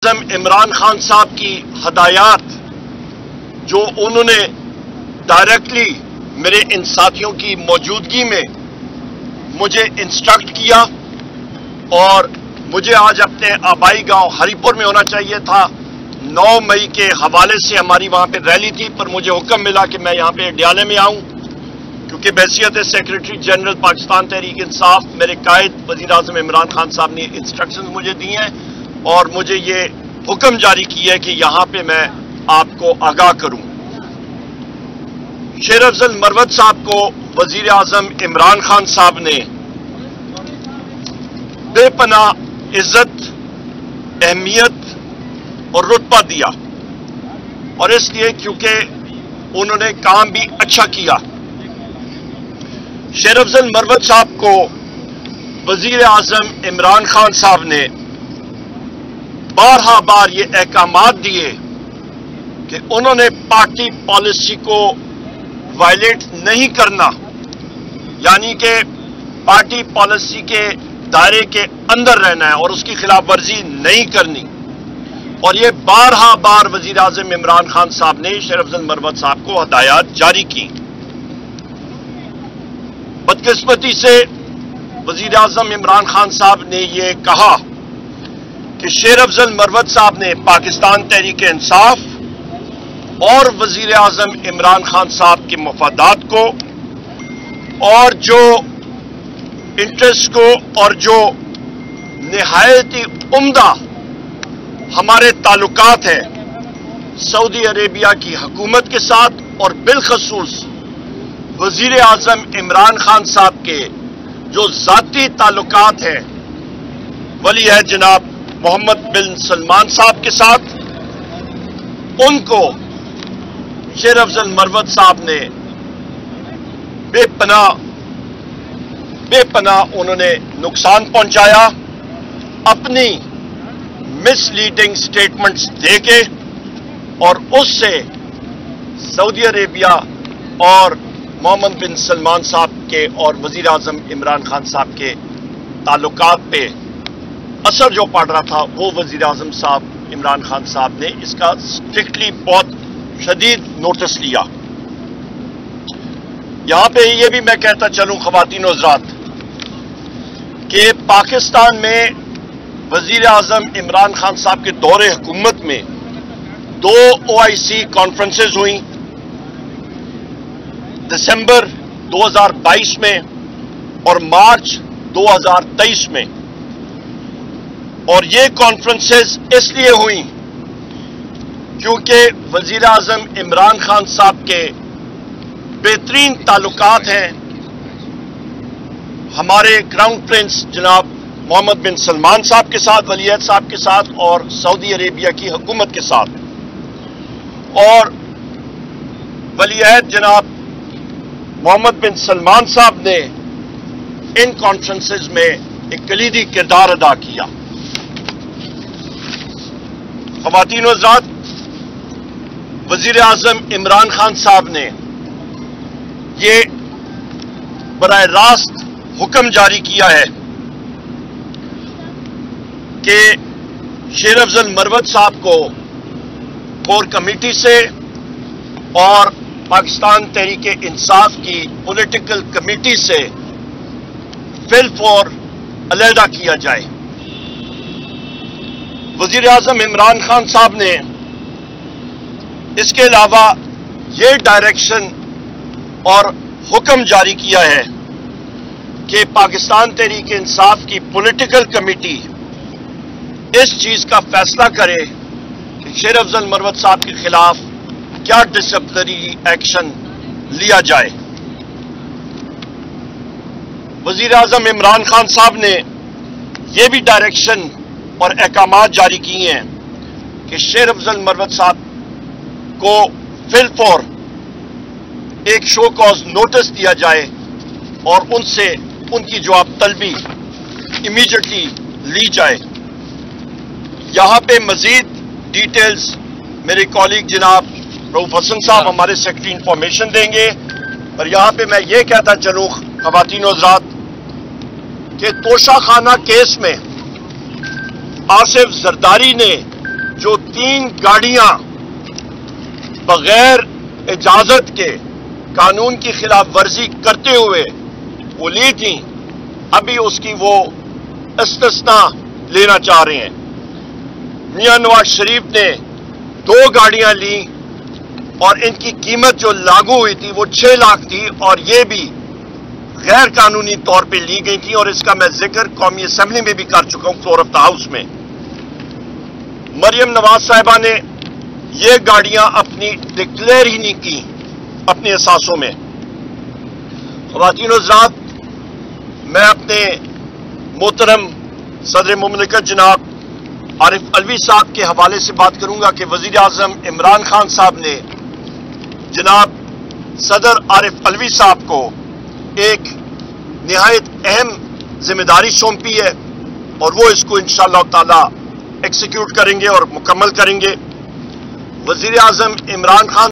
عمران خان صاحب کی ہدایات جو انہوں نے ڈائریکٹلی میرے ان ساتھیوں کی موجودگی میں مجھے انسٹرکٹ کیا، اور مجھے آج اپنے آبائی گاؤں ہری پور میں ہونا چاہیے تھا۔ 9 مئی کے حوالے سے ہماری وہاں پہ ریلی تھی، پر مجھے حکم ملا کہ میں یہاں پہ ڈیالے میں آؤں، کیونکہ بحیثیت سیکریٹری جنرل پاکستان تحریک انصاف میرے قائد وزیر اعظم عمران خان صاحب نے انسٹرکشنز مجھے دی ہیں، اور مجھے یہ حکم جاری کیا ہے کہ یہاں پہ میں آپ کو آگاہ کروں۔ شیر افضل مروت صاحب کو وزیر اعظم عمران خان صاحب نے بے پناہ عزت، اہمیت اور رتبہ دیا، اور اس لیے کیونکہ انہوں نے کام بھی اچھا کیا۔ شیر افضل مروت صاحب کو وزیر اعظم عمران خان صاحب نے بارہا بار یہ احکامات دیے کہ انہوں نے پارٹی پالیسی کو وائلیٹ نہیں کرنا، یعنی کہ پارٹی پالیسی کے دائرے کے اندر رہنا ہے اور اس کی خلاف ورزی نہیں کرنی، اور یہ بارہا بار وزیر اعظم عمران خان صاحب نے شیر افضل مروت صاحب کو ہدایات جاری کی۔ بدقسمتی سے وزیر اعظم عمران خان صاحب نے یہ کہا کہ شیر افضل مروت صاحب نے پاکستان تحریک انصاف اور وزیر اعظم عمران خان صاحب کے مفادات کو اور جو انٹرسٹ کو اور جو نہایت ہی عمدہ ہمارے تعلقات ہیں سعودی عربیہ کی حکومت کے ساتھ، اور بالخصوص وزیر اعظم عمران خان صاحب کے جو ذاتی تعلقات ہیں ولی عہد جناب محمد بن سلمان صاحب کے ساتھ، ان کو شیر افضل مروت صاحب نے بے پناہ انہوں نے نقصان پہنچایا اپنی مس لیڈنگ سٹیٹمنٹس دے کے، اور اس سے سعودی عربیہ اور محمد بن سلمان صاحب کے اور وزیر اعظم عمران خان صاحب کے تعلقات پہ اثر جو پڑ رہا تھا، وہ وزیر اعظم صاحب عمران خان صاحب نے اس کا اسٹرکٹلی بہت شدید نوٹس لیا۔ یہاں پہ یہ بھی میں کہتا چلوں خواتین و حضرات کہ پاکستان میں وزیر اعظم عمران خان صاحب کے دور حکومت میں 2 OIC کانفرنسز ہوئیں، دسمبر 2022 میں اور مارچ 2023 میں، اور یہ کانفرنسز اس لیے ہوئیں کیونکہ وزیر اعظم عمران خان صاحب کے بہترین تعلقات ہیں ہمارے کراؤن پرنس جناب محمد بن سلمان صاحب کے ساتھ، ولی عہد صاحب کے ساتھ، اور سعودی عربیہ کی حکومت کے ساتھ، اور ولی عہد جناب محمد بن سلمان صاحب نے ان کانفرنسز میں ایک کلیدی کردار ادا کیا۔ خواتین و حضرات، وزیر اعظم عمران خان صاحب نے یہ براہ راست حکم جاری کیا ہے کہ شیر افضل مروت صاحب کو کور کمیٹی سے اور پاکستان تحریک انصاف کی پولیٹیکل کمیٹی سے فی الفور علیحدہ کیا جائے۔ وزیر اعظم عمران خان صاحب نے اس کے علاوہ یہ ڈائریکشن اور حکم جاری کیا ہے کہ پاکستان تحریک انصاف کی پولیٹیکل کمیٹی اس چیز کا فیصلہ کرے کہ شیر افضل مروت صاحب کے خلاف کیا ڈسپلنری ایکشن لیا جائے۔ وزیر اعظم عمران خان صاحب نے یہ بھی ڈائریکشن اور احکامات جاری کیے ہیں کہ شیر افضل مروت صاحب کو فی الفور ایک شو کاز نوٹس دیا جائے اور ان سے ان کی جواب طلبی امیڈیٹلی لی جائے۔ یہاں پہ مزید ڈیٹیلز میرے کولیگ جناب رؤوف حسن صاحب ہمارے سیکرٹری انفارمیشن دیں گے، اور یہاں پہ میں یہ کہتا چلوں خواتین و حضرات کہ توشہ خانہ کیس میں آصف زرداری نے جو 3 گاڑیاں بغیر اجازت کے قانون کی خلاف ورزی کرتے ہوئے وہ لی تھیں، ابھی اس کی وہ استثنا لینا چاہ رہے ہیں۔ میاں نواز شریف نے 2 گاڑیاں لی اور ان کی قیمت جو لاگو ہوئی تھی وہ 6 لاکھ تھی، اور یہ بھی غیر قانونی طور پہ لی گئی تھی، اور اس کا میں ذکر قومی اسمبلی میں بھی کر چکا ہوں، فلور آف دا ہاؤس میں۔ مریم نواز صاحبہ نے یہ گاڑیاں اپنی ڈکلیئر ہی نہیں کی اپنے اثاثوں میں۔ خواتین و حضرات، میں اپنے محترم صدر مملکت جناب عارف علوی صاحب کے حوالے سے بات کروں گا کہ وزیر اعظم عمران خان صاحب نے جناب صدر عارف علوی صاحب کو ایک نہایت اہم ذمہ داری سونپی ہے، اور وہ اس کو انشاءاللہ تعالی ایکسیکیوٹ کریں گے اور مکمل کریں گے۔ وزیر اعظم عمران خان